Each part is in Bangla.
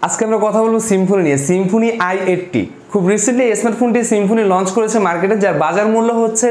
আজকে আমরা কথা বলবো সিম্ফনি নিয়ে। সিম্ফনি i80 খুব রিসেন্টলি স্মার্টফোনটি সিম্ফনি লঞ্চ করেছে মার্কেটে, যার বাজার মূল্য হচ্ছে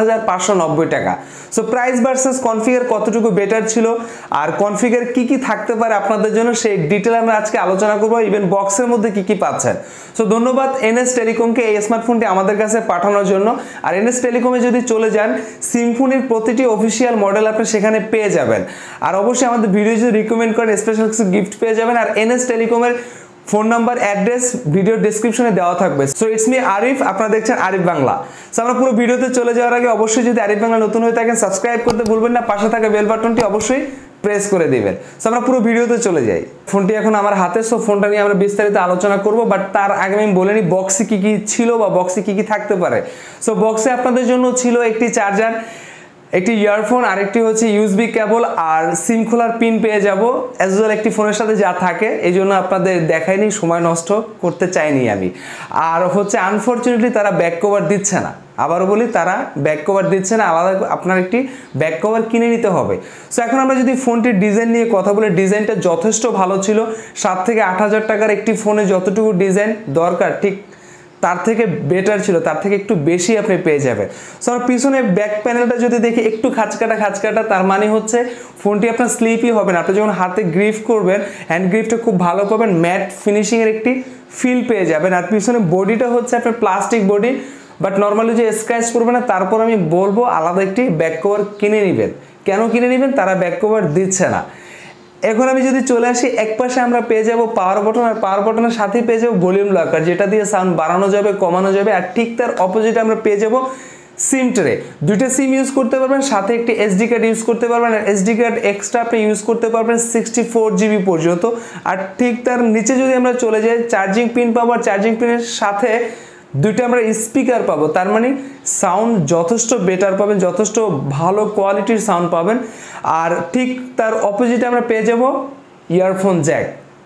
৭৫৯০ টাকা। সো প্রাইস ভার্সেস কনফিগার কতটুকু বেটার ছিল আর কনফিগার কি কি থাকতে পারে আপনাদের জন্য সেই ডিটেল আমরা আজকে আলোচনা করবো। ইভেন বক্সের মধ্যে কি কি পাচ্ছেন। সো ধন্যবাদ এনএস টেলিকমকে এই স্মার্টফোনটি আমাদের কাছে পাঠানোর জন্য। আর এনএস টেলিকমে যদি চলে যান, সিম্ফনির প্রতিটি অফিসিয়াল মডেল আপনি সেখানে পেয়ে যাবেন। আর অবশ্যই আমাদের ভিডিও যদি রিকমেন্ড করেন স্পেশাল কিছু গিফট পেয়ে যাবেন। আর এনএস টেলিকমের ফোন নাম্বার, অ্যাড্রেস ভিডিও ডেসক্রিপশনে দেওয়া থাকবে। সো ইটস মি আরিফ, আপনারা দেখছেন আরিফ বাংলা। সো আমরা পুরো ভিডিওতে চলে যাওয়ার আগে অবশ্যই যদি আরিফ বাংলা নতুন হয়ে থাকেন সাবস্ক্রাইব করতে ভুলবেন না, পাশে থাকা বেল বাটনটি অবশ্যই প্রেস করে দিবেন। সো আমরা পুরো ভিডিওতে চলে যাই। ফোনটি এখন আমার হাতে, সো ফোনটা নিয়ে আমরা বিস্তারিত আলোচনা করব। বাট তার আগে আমি বলে নিই বক্সে কি কি ছিল বা বক্সে কি কি থাকতে পারে। সো বক্সে আপনাদের জন্য ছিল একটি চার্জার, একটি ইয়ারফোন, আরেকটি হচ্ছে ইউএসবি কেবল আর সিম খোলার পিন পেয়ে যাব অ্যাজ ওয়েল একটি ফোনের সাথে যা থাকে। এই জন্য আপনাদের দেখাইনি, সময় নষ্ট করতে চাইনি আমি। আর হচ্ছে আনফরচুনেটলি তারা ব্যাক কভার দিচ্ছে না। আবারও বলি, তারা ব্যাক কভার দিচ্ছে না, আলাদা আপনার একটি ব্যাক কভার কিনে নিতে হবে। সো এখন আমরা যদি ফোনটির ডিজাইন নিয়ে কথা বলি, ডিজাইনটা যথেষ্ট ভালো ছিল। 7 থেকে 8,000 টাকার একটি ফোনে যতটুকু ডিজাইন দরকার ঠিক তার থেকে বেটার ছিল, তার থেকে একটু বেশি আপনি পেয়ে যাবেন। সো আমার পিছনে ব্যাক প্যানেলটা যদি দেখি একটু খাঁচকাটা, তার মানে হচ্ছে ফোনটি আপনার স্লিপই হবে না। আপনি যখন হাতে গ্রিপ করবেন, হ্যান্ড গ্রিপটা খুব ভালো পাবেন, ম্যাট ফিনিশিংয়ের একটি ফিল পেয়ে যাবেন। আর পিছনে বডিটা হচ্ছে আপনার প্লাস্টিক বডি, বাট নর্মালি যে স্ক্র্যাচ করবে না। তারপর আমি বলবো আলাদা একটি ব্যাক কভার কিনে নেবেন। কেন কিনে নেবেন? তারা ব্যাক কভার দিচ্ছে না। এখন আমি যদি চলে আসি, এক পাশে আমরা পেয়ে যাব পাওয়ার বাটন, আর পাওয়ার বাটনের সাথে পেয়ে যাব ভলিউম লকার, যেটা দিয়ে সাউন্ড বাড়ানো যাবে, কমানো যাবে। আর ঠিক তার অপোজিটে আমরা পেয়ে যাব সিম ট্রে। দুইটা সিম ইউজ করতে পারবেন, সাথে একটি এসডি কার্ড ইউজ করতে পারবেন। আর এসডি কার্ড এক্সট্রা আপনি ইউজ করতে পারবেন 64 জিবি পর্যন্ত। আর ঠিক তার নিচে যদি আমরা চলে যাই, চার্জিং পিন পাবো। আর চার্জিং পিনের সাথে দুইটা আমরা স্পিকার পাবো, তার মানে সাউন্ড যথেষ্ট বেটার পাবেন, যথেষ্ট ভালো কোয়ালিটির সাউন্ড পাবেন। আর ঠিক তার অপোজিটে আমরা পেয়ে যাব ইয়ারফোন জ্যাক।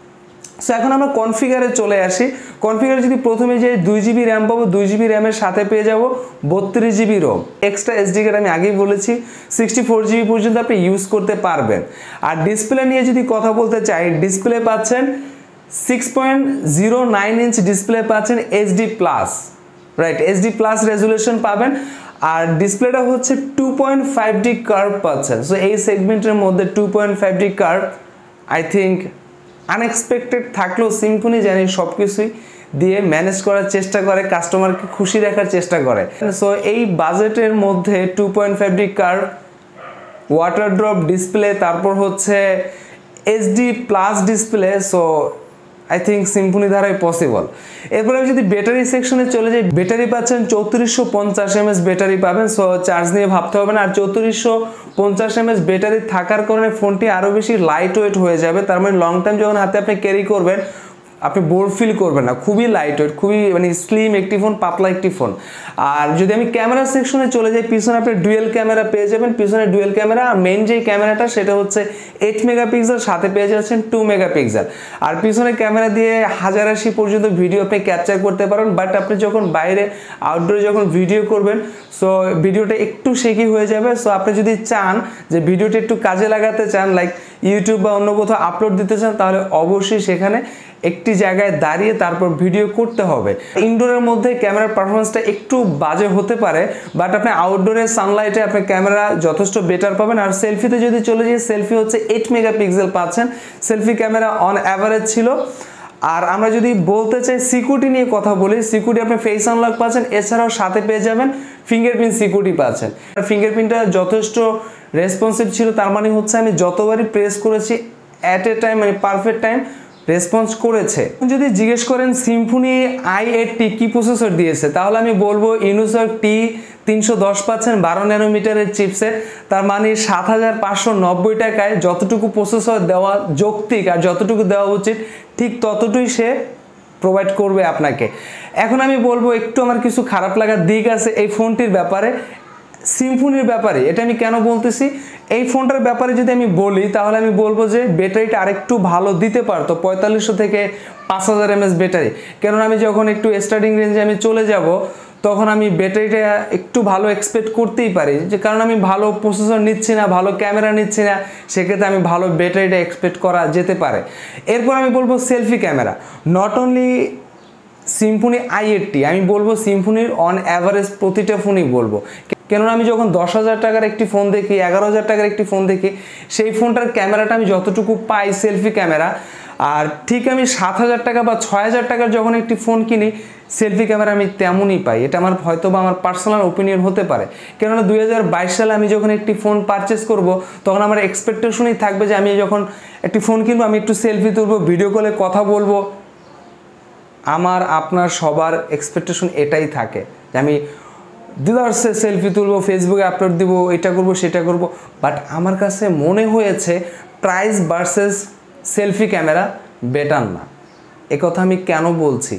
সো এখন আমরা কনফিগারে চলে আসি। কনফিগারে যদি প্রথমে যে 2 জিবি র্যাম পাবো, 2 জিবি র্যামের সাথে পেয়ে যাব 32 GB ROM. Extra SD card আমি আগেই বলেছি 64 জিবি পর্যন্ত আপনি ইউজ করতে পারবেন। আর ডিসপ্লে নিয়ে যদি কথা বলতে চাই, ডিসপ্লে পাচ্ছেন 6.09 ইঞ্চ ডিসপ্লে পাচ্ছেন HD plus, right, HD plus resolution পাবেন। আর ডিসপ্লেটা হচ্ছে 2.5D কার্ভ পাচ্ছেন। সো এই সেগমেন্টের মধ্যে 2.5D curve I think unexpected থাকলেও সিম্ফনি জানি সব কিছুই দিয়ে ম্যানেজ করার চেষ্টা করে, কাস্টমারকে খুশি রাখার চেষ্টা করে। সো এই বাজেটের মধ্যে 2.5D curve, water drop display, তারপর হচ্ছে HD plus display, so I think Symphony দ্বারাই পসিবল। এরপরে আমি যদি ব্যাটারি সেকশনে চলে যাই, ব্যাটারি পাচ্ছেন 3450 mAh ব্যাটারি পাবেন। সো চার্জ নিয়ে ভাবতে হবে না। আর 3450 mAh ব্যাটারি থাকার কারণে ফোনটি আরও বেশি লাইট ওয়েট হয়ে যাবে। তার মানে লং টাইম যখন হাতে আপনি ক্যারি করবেন, আপনি বোর ফিল করবেন না। খুবই লাইট ওয়েট, খুবই মানে স্লিম একটি ফোন, পাতলা একটি ফোন। আর যদি আমি ক্যামেরা সেকশনে চলে যাই, পিছনে আপনি ডুয়েল ক্যামেরা পেয়ে যাবেন। পিছনে ডুয়েল ক্যামেরা, আর মেইন যে ক্যামেরাটা সেটা হচ্ছে 8 মেগাপিক্সেল, সাথে পেয়ে যাচ্ছেন 2 মেগাপিক্সেল। আর পিছনে ক্যামেরা দিয়ে 1080 পর্যন্ত ভিডিও আপনি ক্যাপচার করতে পারেন। বাট আপনি যখন বাইরে আউটডোরে যখন ভিডিও করবেন, সো ভিডিওটা একটু শেকি হয়ে যাবে। সো আপনি যদি চান যে ভিডিওটা একটু কাজে লাগাতে চান, লাইক ইউটিউব বা অন্য কোথাও আপলোড দিতে চান, তাহলে অবশ্যই সেখানে একটি জায়গায় দাঁড়িয়ে তারপর ভিডিও করতে হবে। ইনডোরের মধ্যে ক্যামেরার পারফরমেন্সটা একটু বাজে হতে পারে, বাট আপনি আউটডোরে সানলাইটে আপনি ক্যামেরা যথেষ্ট বেটার পাবেন। আর সেলফিতে যদি চলে যাই, সেলফি হচ্ছে 8 মেগাপিক্সেল পাচ্ছেন। সেলফি ক্যামেরা অন অ্যাভারেজ ছিল। আর আমরা যদি বলতে চাই সিকিউরিটি নিয়ে কথা বলি, সিকিউরিটি আপনি ফেস আনলক পাচ্ছেন, এছাড়াও সাথে পেয়ে যাবেন ফিঙ্গারপ্রিন্ট সিকিউরিটি পাচ্ছেন। ফিঙ্গারপ্রিন্টটা যথেষ্ট রেসপন্সিভ ছিল, তার মানে হচ্ছে আমি যতবারই প্রেস করেছি অ্যাট এ টাইম, মানে পারফেক্ট টাইম রেসপন্স করেছে। যদি জিজ্ঞেস করেন সিম্ফনি i80 কি প্রসেসর দিয়েছে, তাহলে আমি বলবো ইউনিসক T310 পাচ্ছেন 12 ন্যানোমিটারের চিপসেট। তার মানে 7590 টাকায় যতটুকু প্রসেসর দেওয়া যৌক্তিক আর যতটুকু দেওয়া উচিত ঠিক ততটুকুই সে প্রোভাইড করবে আপনাকে। এখন আমি বলবো একটু আমার কিছু খারাপ লাগার দিক আছে এই ফোনটির ব্যাপারে, সিম্ফনির ব্যাপারে। এটা আমি কেন বলতেছি, এই ফোনটার ব্যাপারে যদি আমি বলি, তাহলে আমি বলবো যে ব্যাটারিটা আরেকটু ভালো দিতে পারতো, 4500 থেকে 5000 mAh ব্যাটারি। কেননা আমি যখন একটু স্টার্টিং রেঞ্জে আমি চলে যাব, তখন আমি ব্যাটারিটা একটু ভালো এক্সপেক্ট করতেই পারি, যে কারণ আমি ভালো প্রসেসর নিচ্ছি না, ভালো ক্যামেরা নিচ্ছি না, সেক্ষেত্রে আমি ভালো ব্যাটারিটা এক্সপেক্ট করা যেতে পারে। এরপর আমি বলবো selfie camera, not only Symphony i80, আমি বলবো সিম্ফনির অন অ্যাভারেজ প্রতিটা ফোনই বলবো। কেননা আমি যখন 10,000 টাকার একটি ফোন দেখি, 11,000 টাকার একটি ফোন দেখি, সেই ফোনটার ক্যামেরাটা আমি যতটুকু পাই সেলফি ক্যামেরা, আর ঠিক আমি 7,000 টাকা বা 6,000 টাকার যখন একটি ফোন কিনি সেলফি ক্যামেরা আমি তেমনই পাই। এটা আমার হয়তো বা আমার পার্সোনাল ওপিনিয়ন হতে পারে, কেননা 2022 সালে আমি যখন একটি ফোন পারচেস করব তখন আমার এক্সপেকটেশনই থাকবে যে আমি যখন একটি ফোন কিনবো আমি একটু সেলফি তুলবো, ভিডিও কলে কথা বলবো। আমার আপনার সবার এক্সপেকটেশন এটাই থাকে যে আমি দিদারসে সেলফি তুলবো, ফেসবুকে আপলোড দিব, এটা করব সেটা করব। বাট আমার কাছে মনে হয়েছে price versus selfie camera better না। একথা আমি কেন বলছি,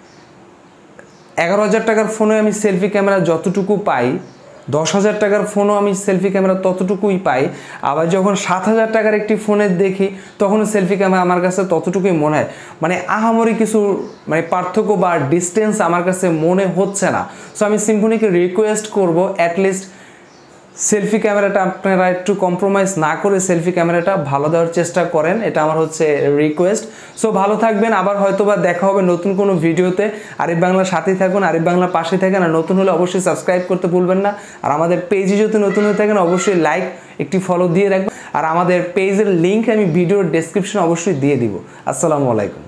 11,000 টাকার ফোনে আমি সেলফি ক্যামেরা যতটুকু পাই, 10,000 টাকার ফোনও আমি সেলফি ক্যামেরা ততটুকুই পাই। আবার যখন 7,000 টাকার একটি ফোনে দেখি তখন সেলফি ক্যামেরা আমার কাছে ততটুকুই মনে হয়, মানে আহামরি কিছু মানে পার্থক্য বা ডিস্টেন্স আমার কাছে মনে হচ্ছে না। সো আমি সিম্ফনিকে রিকোয়েস্ট করব অ্যাটলিস্ট সেলফি ক্যামেরাটা আপনারা একটু কম্প্রোমাইজ না করে সেলফি ক্যামেরাটা ভালো দেওয়ার চেষ্টা করেন, এটা আমার হচ্ছে রিকোয়েস্ট। সো ভালো থাকবেন, আবার হয়তোবা দেখা হবে নতুন কোনো ভিডিওতে। আরিফ বাংলার সাথেই থাকুন, আরিফ বাংলার পাশে থাকেন, আর নতুন হলে অবশ্যই সাবস্ক্রাইব করতে ভুলবেন না। আর আমাদের পেজে যদি নতুন হয়ে থাকেন অবশ্যই লাইক একটি ফলো দিয়ে রাখবেন, আর আমাদের পেজের লিঙ্ক আমি ভিডিওর ডেসক্রিপশনে অবশ্যই দিয়ে দিব। আসসালামু আলাইকুম।